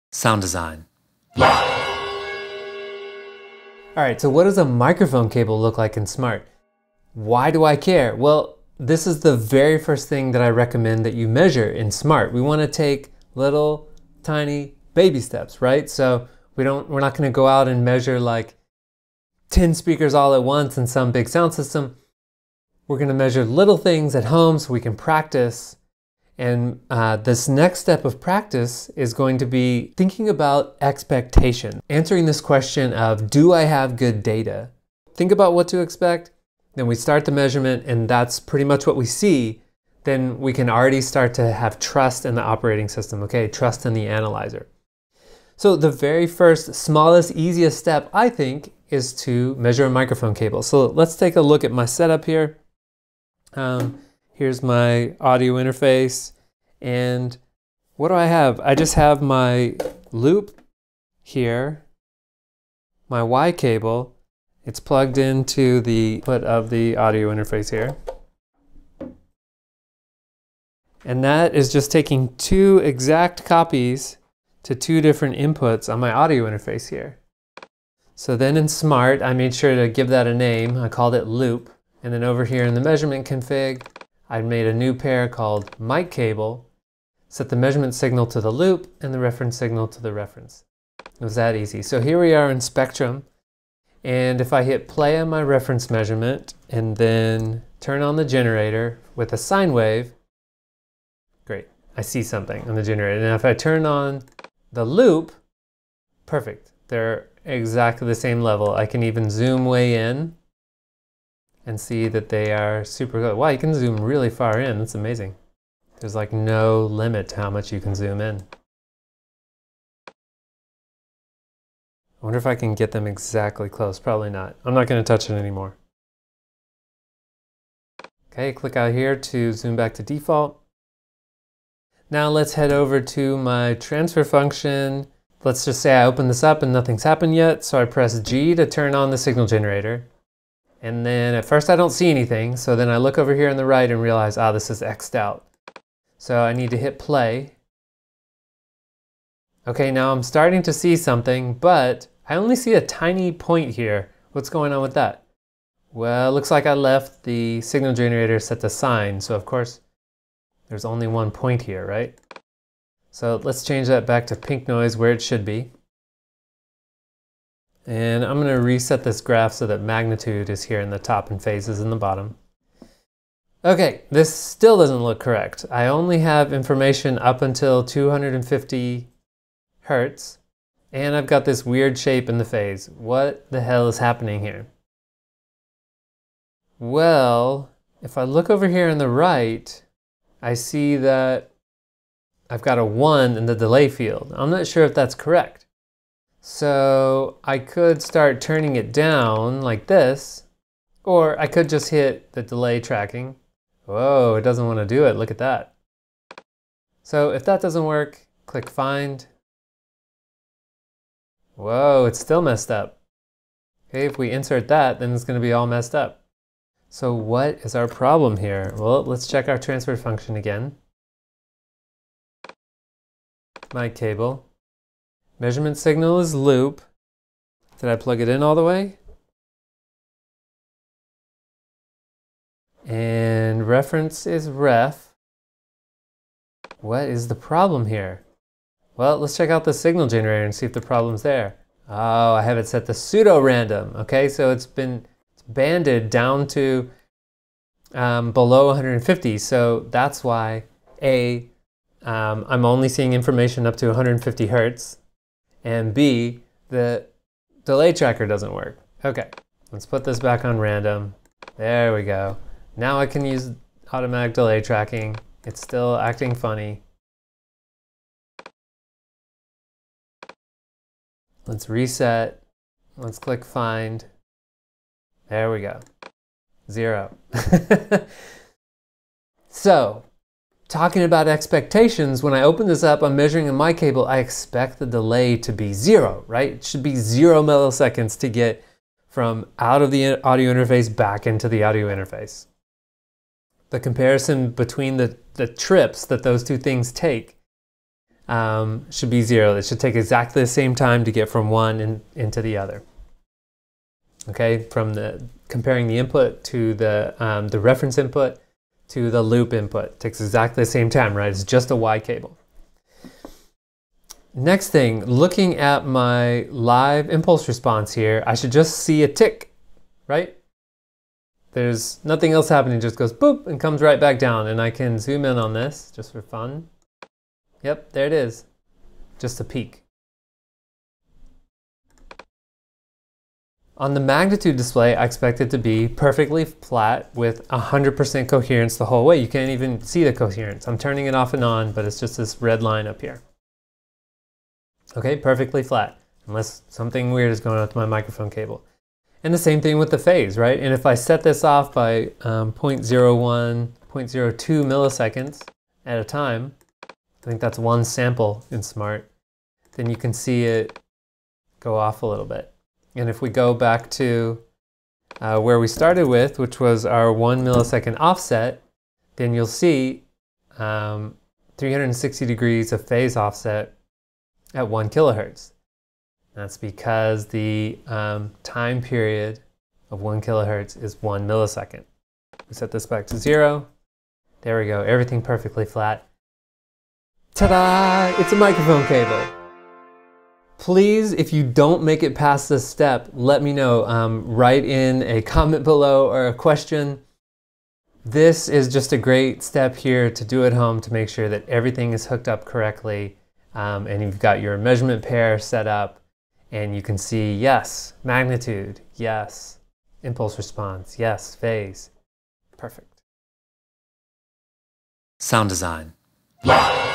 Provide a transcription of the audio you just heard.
Sound design. Alright, so what does a microphone cable look like in Smart? Why do I care? Well, this is the very first thing that I recommend that you measure in Smart. We want to take little tiny baby steps, right? So we're not going to go out and measure like 10 speakers all at once in some big sound system. We're going to measure little things at home so we can practice. And this next step of practice is going to be thinking about expectation. Answering this question of, do I have good data? Think about what to expect. Then we start the measurement, and that's pretty much what we see. Then we can already start to have trust in the operating system, okay? Trust in the analyzer. So the very first, smallest, easiest step, I think, is to measure a microphone cable. So let's take a look at my setup here. Here's my audio interface, and what do I have? I just have my loop here, my Y cable. It's plugged into the input of the audio interface here. And that is just taking two exact copies to two different inputs on my audio interface here. So then in Smart, I made sure to give that a name. I called it loop. And then over here in the measurement config, I made a new pair called mic cable, set the measurement signal to the loop and the reference signal to the reference. It was that easy. So here we are in Spectrum. And if I hit play on my reference measurement and then turn on the generator with a sine wave, great, I see something on the generator. And if I turn on the loop, perfect. They're exactly the same level. I can even zoom way in and see that they are super good. Wow, you can zoom really far in. That's amazing. There's like no limit to how much you can zoom in. I wonder if I can get them exactly close. Probably not. I'm not going to touch it anymore. Okay, click out here to zoom back to default. Now let's head over to my transfer function. Let's just say I open this up and nothing's happened yet. So I press G to turn on the signal generator. And then at first I don't see anything. So then I look over here on the right and realize, this is X'd out. So I need to hit play. Okay, now I'm starting to see something, but I only see a tiny point here. What's going on with that? Well, it looks like I left the signal generator set to sine. So of course, there's only one point here, right? So let's change that back to pink noise where it should be. And I'm going to reset this graph so that magnitude is here in the top and phase is in the bottom. Okay, this still doesn't look correct. I only have information up until 250 Hertz, and I've got this weird shape in the phase. What the hell is happening here? Well, if I look over here on the right, I see that I've got a 1 in the delay field. I'm not sure if that's correct. So I could start turning it down like this, or I could just hit the delay tracking. Whoa, it doesn't want to do it. Look at that. So if that doesn't work, click Find. Whoa, it's still messed up. Okay, if we insert that, then it's going to be all messed up. So what is our problem here? Well, let's check our transfer function again. Mic cable. Measurement signal is loop. Did I plug it in all the way? And reference is ref. What is the problem here? Well, let's check out the signal generator and see if the problem's there. Oh, I have it set to pseudo-random. Okay, so it's banded down to below 150. So that's why I'm only seeing information up to 150 Hertz. And B, the delay tracker doesn't work. Okay, let's put this back on random. There we go. Now I can use automatic delay tracking. It's still acting funny. Let's reset. Let's click Find. There we go. 0. So, talking about expectations, when I open this up, I'm measuring in my cable, I expect the delay to be 0, right? It should be 0 milliseconds to get from out of the audio interface back into the audio interface. The comparison between the trips that those two things take should be 0. It should take exactly the same time to get from one into the other. Okay, from comparing the input to the reference input to the loop input. It takes exactly the same time, right? It's just a Y cable. Next thing, looking at my live impulse response here, I should just see a tick, right? There's nothing else happening, it just goes boop and comes right back down. And I can zoom in on this just for fun. Yep, there it is. Just a peak. On the magnitude display, I expect it to be perfectly flat with 100% coherence the whole way. You can't even see the coherence. I'm turning it off and on, but it's just this red line up here. Okay, perfectly flat, unless something weird is going on with my microphone cable. And the same thing with the phase, right? And if I set this off by 0.01, 0.02 milliseconds at a time, I think that's one sample in Smart, then you can see it go off a little bit. And if we go back to where we started with, which was our 1 millisecond offset, then you'll see 360 degrees of phase offset at 1 kilohertz. That's because the time period of 1 kilohertz is 1 millisecond. We set this back to 0. There we go, everything perfectly flat. Ta-da! It's a microphone cable. Please, if you don't make it past this step, let me know. Write in a comment below or a question. This is just a great step here to do at home to make sure that everything is hooked up correctly. And you've got your measurement pair set up, and you can see, yes, magnitude, yes, impulse response, yes, phase. Perfect. Sound design.